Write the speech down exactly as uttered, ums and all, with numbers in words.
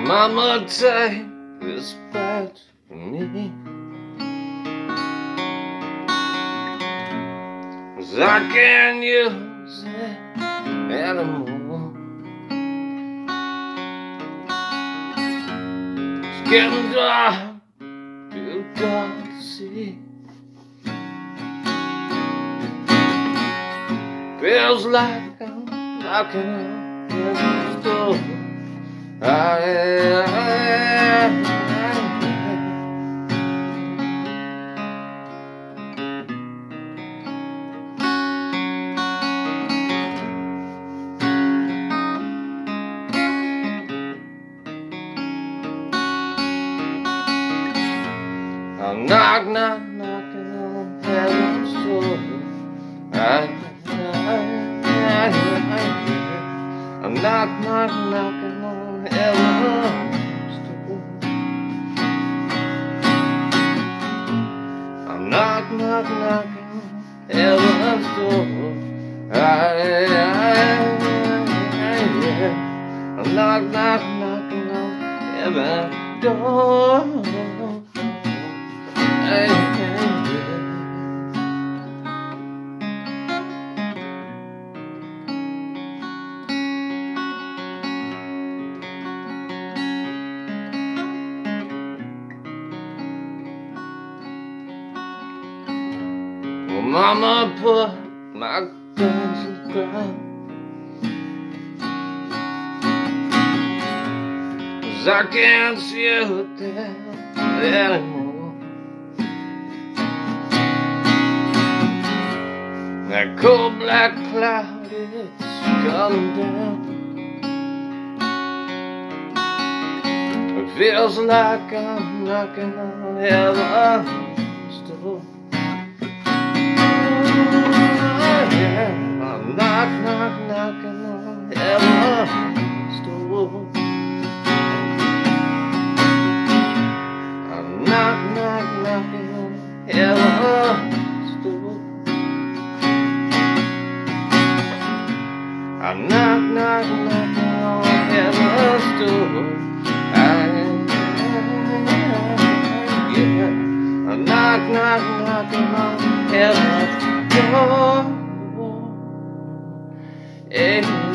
Mama, take this back from me, 'cause I can't use it anymore. It's getting dark, too dark to see. Feels like I'm knocking on heaven's door. I, I, I, I'm knock, knock, knocking on heaven's door. I, I, I, I'm knock, knock, knocking on heaven's door. I'm knock, knock, knocking on heaven's door. I, I, I, I'm knock, knock, knocking on heaven's door. Hey, hey, yeah. Well, Mama put my guns in the ground, 'cause I can't see you there anymore. That cold black cloud, it's coming down. It feels like I'm knocking on heaven's door. Oh, yeah. I'm knock, knock, knocking on heaven's door. I'm knock, knock, knocking on heaven's door. I'm knock, knock, knocking on heaven's door. I, yeah. I'm knock, knock, knocking on heaven's door. Yeah.